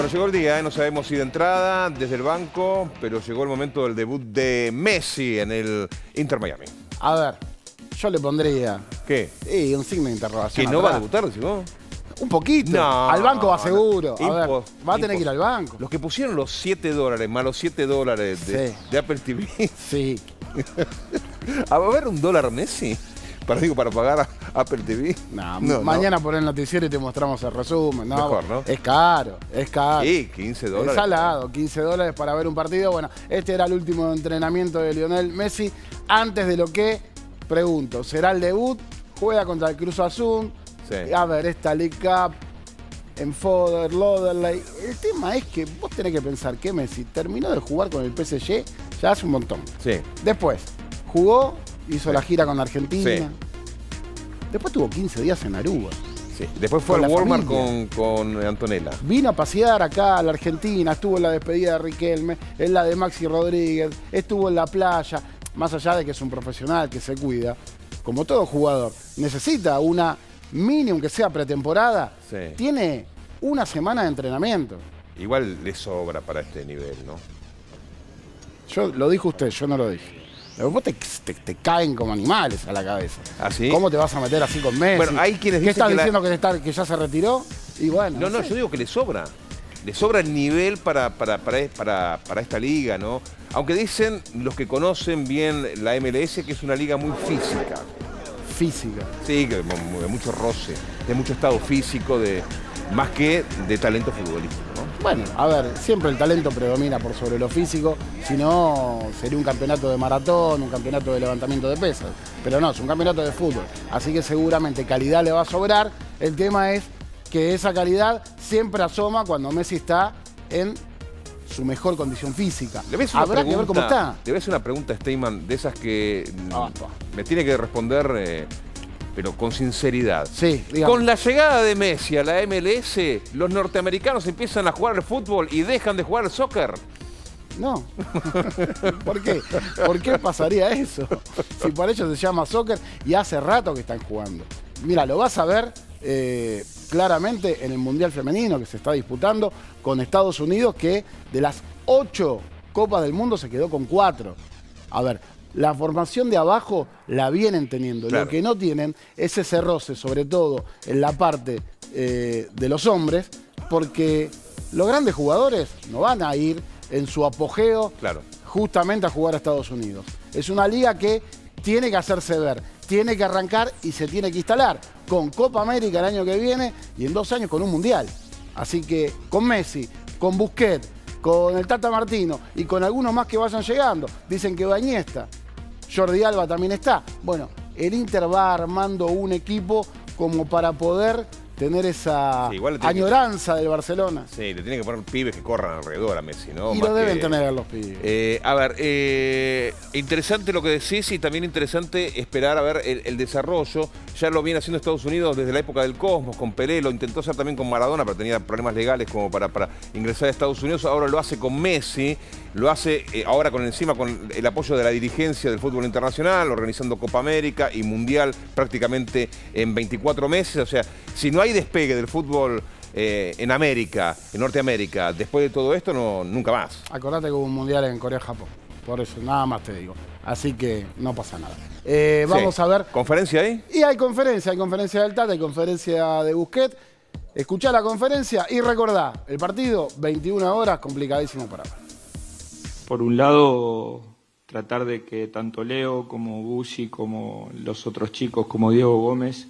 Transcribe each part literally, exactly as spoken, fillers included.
Bueno, llegó el día, ¿eh? No sabemos si de entrada, desde el banco, pero llegó el momento del debut de Messi en el Inter Miami. A ver, yo le pondría... ¿Qué? Sí, un signo de interrogación. ¿Que no atrás. va a debutar, decís vos? Un poquito. No. Al banco va seguro. A ver, Impos, va a tener impos. que ir al banco. Los que pusieron los siete dólares, más los siete dólares de, Sí. de Apple T V. Sí. ¿A ver un dólar Messi? Para, digo, para pagar a Apple T V. No, No, mañana no. por el noticiero y te mostramos el resumen. No, Mejor, ¿no? Es caro, es caro. Sí, quince dólares. Es salado, quince dólares para ver un partido. Bueno, este era el último entrenamiento de Lionel Messi. Antes de lo que, pregunto, ¿será el debut? Juega contra el Cruz Azul. Sí. A ver, esta League Cup en Fodder, Loderley. El tema es que vos tenés que pensar que Messi terminó de jugar con el P S G ya hace un montón. Sí. Después, jugó, hizo Sí. la gira con Argentina. Sí. Después tuvo quince días en Aruba. Sí. Después fue Con al la Walmart familia. con, con Antonella. Vino a pasear acá a la Argentina, estuvo en la despedida de Riquelme, en la de Maxi Rodríguez, estuvo en la playa. Más allá de que es un profesional que se cuida, como todo jugador, necesita una mini, aunque sea pretemporada. Sí. Tiene una semana de entrenamiento. Igual le sobra para este nivel, ¿no? Yo lo dijo usted, yo no lo dije. Vos te, te, te caen como animales a la cabeza. ¿Ah, sí? ¿Cómo te vas a meter así con Messi? Bueno, hay quienes ¿Qué dicen estás que la- diciendo que, está, que ya se retiró? Y bueno, No, no, sé. yo digo que le sobra. Le sobra el nivel para, para, para, para, para esta liga, ¿no? Aunque dicen los que conocen bien la M L S que es una liga muy física. Física. Sí, que de de mucho roce, de mucho estado físico, de más que de talento futbolístico, ¿no? Bueno, a ver, siempre el talento predomina por sobre lo físico, si no sería un campeonato de maratón, un campeonato de levantamiento de pesas, pero no, es un campeonato de fútbol, así que seguramente calidad le va a sobrar. El tema es que esa calidad siempre asoma cuando Messi está en su mejor condición física. Le ves una Habrá que ver cómo está. Le ves una pregunta a Steyman de esas que mm, Ah, pa. me tiene que responder, eh, pero con sinceridad. Sí, dígame. Con la llegada de Messi a la M L S, los norteamericanos empiezan a jugar al fútbol y dejan de jugar al soccer. No. ¿Por qué? ¿Por qué pasaría eso? Si por ellos se llama soccer y hace rato que están jugando. Mira, lo vas a ver eh, claramente en el Mundial Femenino que se está disputando con Estados Unidos, que de las ocho Copas del Mundo se quedó con cuatro. A ver, la formación de abajo la vienen teniendo. Claro. Lo que no tienen es ese roce, sobre todo en la parte eh, de los hombres, porque los grandes jugadores no van a ir en su apogeo Claro. justamente a jugar a Estados Unidos. Es una liga que tiene que hacerse ver, tiene que arrancar y se tiene que instalar con Copa América el año que viene y en dos años con un Mundial. Así que con Messi, con Busquets, con el Tata Martino y con algunos más que vayan llegando. Dicen que va Iniesta, Jordi Alba también está. Bueno, el Inter va armando un equipo como para poder tener esa Sí, igual le tiene que- añoranza del Barcelona. Sí, le tienen que poner pibes que corran alrededor a Messi, ¿no? Y Más lo deben que- tener los pibes. Eh, a ver, eh, interesante lo que decís y también interesante esperar a ver el, el desarrollo. Ya lo viene haciendo Estados Unidos desde la época del Cosmos, con Pelé, lo intentó hacer también con Maradona, pero tenía problemas legales como para, para ingresar a Estados Unidos. Ahora lo hace con Messi, lo hace eh, ahora con encima con el apoyo de la dirigencia del fútbol internacional, organizando Copa América y Mundial prácticamente en veinticuatro meses. O sea, si no hay despegue del fútbol eh, en América, en Norteamérica, después de todo esto, no, nunca más. Acordate que hubo un mundial en Corea-Japón. Por eso, nada más te digo. Así que no pasa nada. Eh, vamos Sí. a ver. ¿Conferencia ahí? Y hay conferencia, hay conferencia del Tata, hay conferencia de Busquets. Escuchá la conferencia y recordá, el partido, veintiuna horas, complicadísimo para ver. Por un lado, tratar de que tanto Leo como Bushi, como los otros chicos, como Diego Gómez,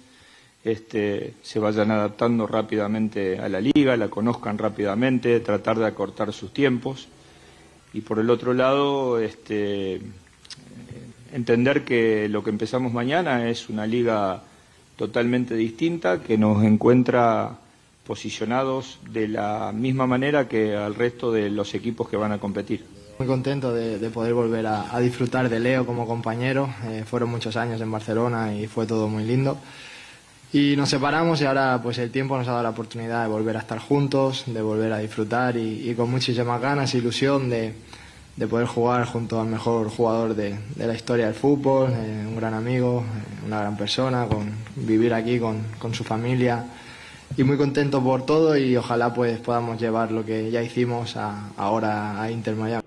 este, se vayan adaptando rápidamente a la liga, la conozcan rápidamente, tratar de acortar sus tiempos. Y por el otro lado, este, entender que lo que empezamos mañana es una liga totalmente distinta, que nos encuentra posicionados de la misma manera que al resto de los equipos que van a competir. Muy contento de, de poder volver a, a disfrutar de Leo como compañero. Eh, fueron muchos años en Barcelona y fue todo muy lindo. Y nos separamos y ahora pues el tiempo nos ha dado la oportunidad de volver a estar juntos, de volver a disfrutar y, y con muchísimas ganas e ilusión de, de poder jugar junto al mejor jugador de, de la historia del fútbol, eh, un gran amigo, eh, una gran persona, con, vivir aquí con, con su familia. y muy contento por todo y ojalá pues podamos llevar lo que ya hicimos a, ahora a Inter Miami.